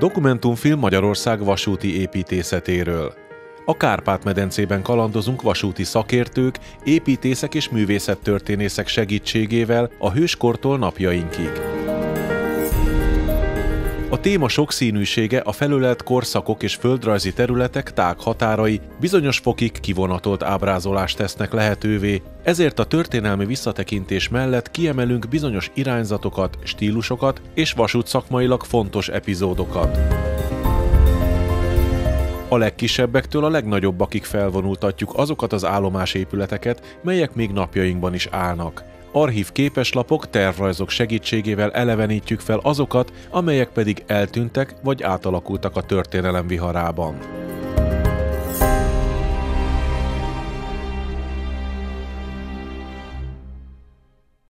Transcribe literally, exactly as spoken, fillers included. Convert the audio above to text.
Dokumentumfilm Magyarország vasúti építészetéről. A Kárpát-medencében kalandozunk vasúti szakértők, építészek és művészettörténészek segítségével a hőskortól napjainkig. A téma sokszínűsége, a felölelt korszakok és földrajzi területek tág határai bizonyos fokig kivonatolt ábrázolást tesznek lehetővé, ezért a történelmi visszatekintés mellett kiemelünk bizonyos irányzatokat, stílusokat és vasútszakmailag fontos epizódokat. A legkisebbektől a legnagyobbakig felvonultatjuk azokat az állomásépületeket, melyek még napjainkban is állnak. Archív képeslapok, tervrajzok segítségével elevenítjük fel azokat, amelyek pedig eltűntek vagy átalakultak a történelem viharában.